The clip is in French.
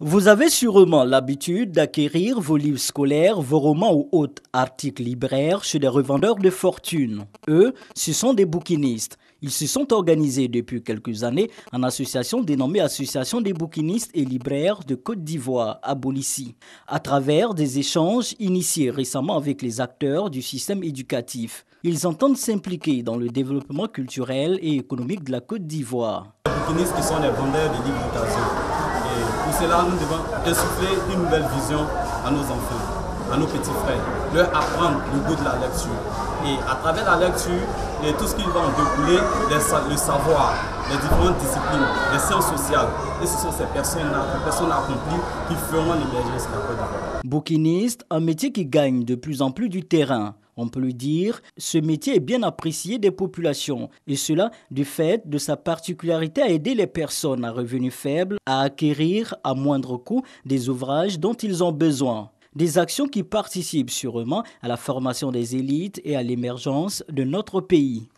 Vous avez sûrement l'habitude d'acquérir vos livres scolaires, vos romans ou autres articles libraires chez des revendeurs de fortune. Eux, ce sont des bouquinistes. Ils se sont organisés depuis quelques années en association dénommée Association des bouquinistes et libraires de Côte d'Ivoire, à Bolissi, à travers des échanges initiés récemment avec les acteurs du système éducatif. Ils entendent s'impliquer dans le développement culturel et économique de la Côte d'Ivoire. Les bouquinistes qui sont les vendeurs de livres d'occasion. Et pour cela, nous devons insuffler une nouvelle vision à nos enfants, à nos petits frères, leur apprendre le goût de la lecture. Et à travers la lecture, et tout ce qui va en découler, le savoir, les différentes disciplines, les sciences sociales. Et ce sont ces personnes-là, les personnes accomplies qui feront l'émergence de la Côte d'Ivoire. Bouquiniste, un métier qui gagne de plus en plus du terrain. On peut le dire, ce métier est bien apprécié des populations, et cela du fait de sa particularité à aider les personnes à revenus faibles à acquérir à moindre coût des ouvrages dont ils ont besoin. Des actions qui participent sûrement à la formation des élites et à l'émergence de notre pays.